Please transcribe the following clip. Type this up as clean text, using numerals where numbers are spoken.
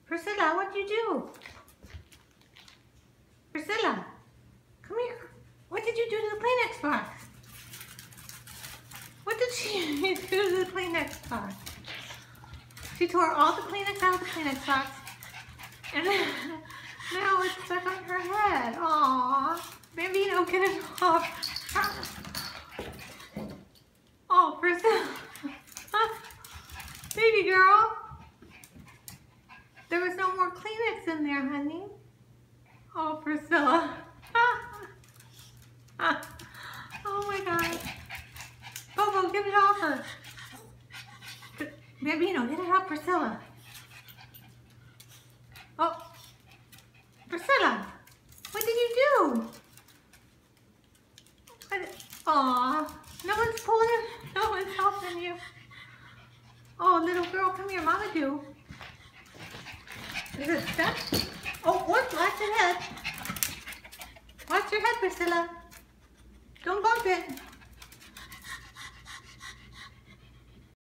Priscilla, what'd you do? Priscilla, come here. What did you do to the Kleenex box? What did she do to the Kleenex box? She tore all the Kleenex out of the Kleenex box. And now it's stuck on her head. Aww. Maybe you don't get it off. Oh, Priscilla. Baby girl. There was no more Kleenex in there, honey. Oh, Priscilla. Oh my God. Bobo, get it off her. Bambino, get it off Priscilla. Oh, Priscilla, what did you do? Aw, no one's pulling it. No one's helping you. Oh, little girl, come here, Mama do. Is it stuck? Oh, what? Watch your head. Watch your head, Priscilla. Don't bump it.